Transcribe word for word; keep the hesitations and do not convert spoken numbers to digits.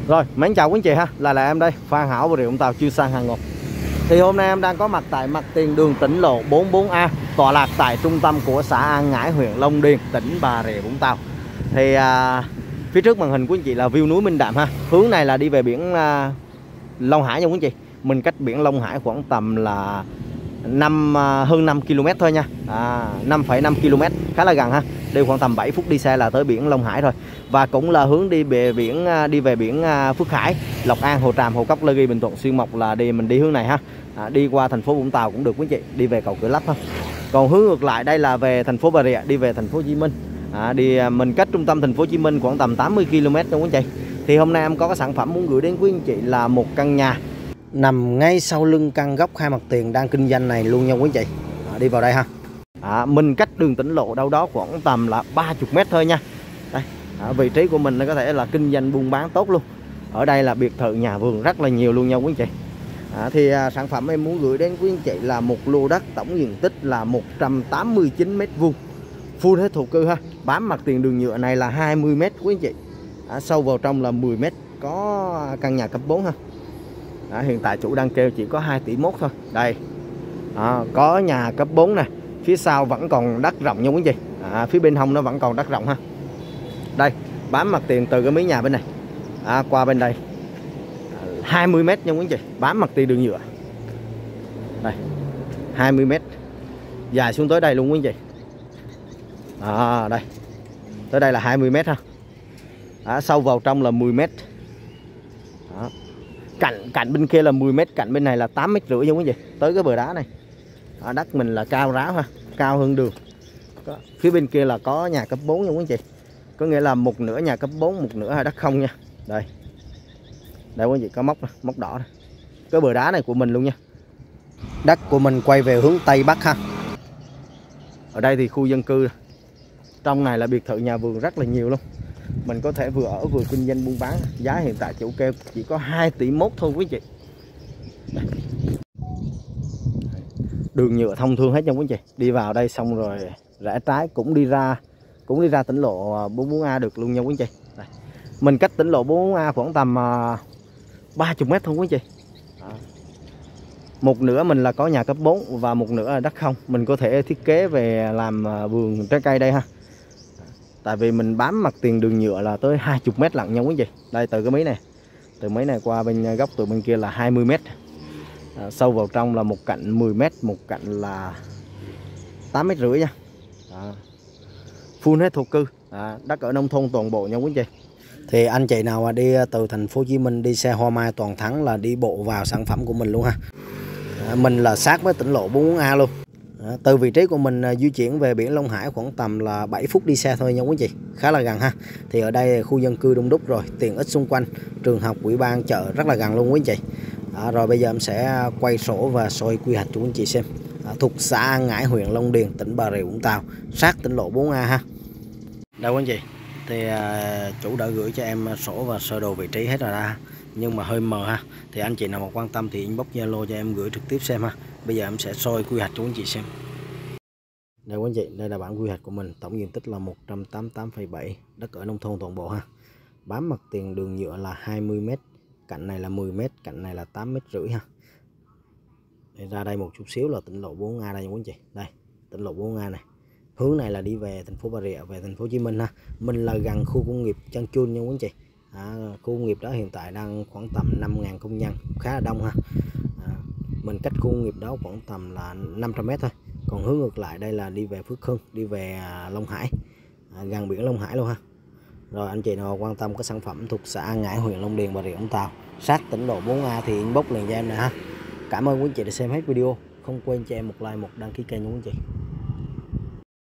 Rồi, mến chào quý anh chị ha, là là em đây, Phan Hảo Bà Rịa Vũng Tàu chuyên sang hàng Ngọc. Thì hôm nay em đang có mặt tại mặt tiền đường tỉnh lộ bốn mươi bốn A, tọa lạc tại trung tâm của xã An Ngãi, huyện Long Điền, tỉnh Bà Rịa Vũng Tàu. Thì à, phía trước màn hình của anh chị là view núi Minh Đạm ha. Hướng này là đi về biển à, Long Hải nha quý anh chị. Mình cách biển Long Hải khoảng tầm là năm à, hơn năm ki lô mét thôi nha. À, năm phẩy năm ki lô mét, khá là gần ha. Đi khoảng tầm bảy phút đi xe là tới biển Long Hải rồi. Và cũng là hướng đi về biển đi về biển Phước Hải, Lộc An, Hồ Tràm, Hồ Cốc, La Ghi, Bình Thuận, Xuyên Mộc là đi mình đi hướng này ha. À, đi qua thành phố Vũng Tàu cũng được quý chị, đi về cầu Cửa Lách thôi. Còn hướng ngược lại đây là về thành phố Bà Rịa, đi về thành phố Hồ Chí Minh. À, đi mình cách trung tâm thành phố Hồ Chí Minh khoảng tầm tám mươi ki lô mét đâu quý chị. Thì hôm nay em có cái sản phẩm muốn gửi đến quý anh chị là một căn nhà nằm ngay sau lưng căn góc hai mặt tiền đang kinh doanh này luôn nha quý anh chị. À, đi vào đây ha. À, mình cách đường tỉnh lộ đâu đó khoảng tầm là ba mươi mét thôi nha. Đây, à, vị trí của mình nó có thể là kinh doanh buôn bán tốt luôn. Ở đây là biệt thự nhà vườn rất là nhiều luôn nha quý anh chị. À, thì à, sản phẩm em muốn gửi đến quý anh chị là một lô đất tổng diện tích là một trăm tám mươi chín mét vuông, full hết thổ cư ha. Bám mặt tiền đường nhựa này là hai mươi mét quý anh chị. À, sâu vào trong là mười mét, có căn nhà cấp bốn ha. À, hiện tại chủ đang kêu chỉ có hai tỷ mốt thôi. Đây, à, có nhà cấp bốn nè. Phía sau vẫn còn đất rộng nha quý chị. À, phía bên hông nó vẫn còn đất rộng ha. Đây, bám mặt tiền từ cái mí nhà bên này à, qua bên đây à, hai mươi mét nha quý chị. Bám mặt tiền đường nhựa. Đây, hai mươi mét, dài xuống tới đây luôn quý chị. À, đây, tới đây là hai mươi mét ha. À, sâu vào trong là mười mét. Đó. Cạnh cạnh bên kia là mười mét, cạnh bên này là tám mét rưỡi nha quý chị. Tới cái bờ đá này. À, đất mình là cao ráo ha, cao hơn đường. Có, phía bên kia là có nhà cấp bốn nha quý chị. Có nghĩa là một nửa nhà cấp bốn, một nửa là đất không nha. Đây, đây quý chị, có móc móc đỏ này. Cái bờ đá này của mình luôn nha. Đất của mình quay về hướng Tây Bắc ha. Ở đây thì khu dân cư, trong này là biệt thự nhà vườn rất là nhiều luôn. Mình có thể vừa ở vừa kinh doanh buôn bán. Giá hiện tại chủ kêu chỉ có hai tỷ mốt thôi quý chị. Đây. Đường nhựa thông thương hết nha quý chị. Đi vào đây xong rồi rẽ trái cũng đi ra cũng đi ra tỉnh lộ bốn mươi bốn A được luôn nha quý chị. Đây. Mình cách tỉnh lộ bốn mươi bốn A khoảng tầm uh, ba mươi mét thôi quý chị. Đó. Một nửa mình là có nhà cấp bốn và một nửa là đất không. Mình có thể thiết kế về làm uh, vườn trái cây đây ha. Tại vì mình bám mặt tiền đường nhựa là tới hai mươi mét lận nha quý chị. Đây, từ cái mí này, từ mấy này qua bên góc từ bên kia là hai mươi mét. À, sâu vào trong là một cạnh mười mét, một cạnh là tám mét rưỡi nha. À, full hết thổ cư. À, đất ở nông thôn toàn bộ nha quý chị. Thì anh chị nào mà đi từ thành phố Hồ Chí Minh đi xe Hoa Mai Toàn Thắng là đi bộ vào sản phẩm của mình luôn ha. À, mình là sát với tỉnh lộ bốn mươi bốn A luôn. À, từ vị trí của mình à, di chuyển về biển Long Hải khoảng tầm là bảy phút đi xe thôi nha quý chị, khá là gần ha. Thì ở đây khu dân cư đông đúc rồi, tiện ích xung quanh, trường học, ủy ban, chợ rất là gần luôn quý chị. À, rồi bây giờ em sẽ quay sổ và soi quy hoạch cho quý anh chị xem. À, thuộc xã An Ngãi, huyện Long Điền, tỉnh Bà Rịa Vũng Tàu, sát tỉnh lộ bốn A ha. Đây quý anh chị, thì à, chủ đã gửi cho em sổ và sơ đồ vị trí hết rồi ra, nhưng mà hơi mờ ha. Thì anh chị nào mà quan tâm thì inbox Zalo cho em gửi trực tiếp xem ha. Bây giờ em sẽ soi quy hoạch cho quý anh chị xem. Đây quý anh chị, đây là bản quy hoạch của mình, tổng diện tích là một trăm tám mươi tám phẩy bảy, đất ở nông thôn toàn bộ ha. Bám mặt tiền đường nhựa là hai mươi mét, cạnh này là mười mét, cạnh này là tám mét rưỡi ha. Để ra đây một chút xíu là tỉnh lộ bốn A đây quý anh chị. Đây, tỉnh lộ bốn A này. Hướng này là đi về thành phố Bà Rịa, về thành phố Hồ Chí Minh ha. Mình là gần khu công nghiệp Trang Chun nha quý anh chị. À, khu công nghiệp đó hiện tại đang khoảng tầm năm nghìn công nhân, khá là đông ha. À, mình cách khu công nghiệp đó khoảng tầm là năm trăm mét thôi. Còn hướng ngược lại đây là đi về Phước Hưng, đi về Long Hải, à, gần biển Long Hải luôn ha. Rồi anh chị nào quan tâm cái sản phẩm thuộc xã An Ngãi, huyện Long Điền, Bà Rịa Vũng Tàu, sát tỉnh lộ bốn A thì inbox liền cho em nè ha. Cảm ơn quý anh chị đã xem hết video. Không quên cho em một like, một đăng ký kênh của quý anh chị.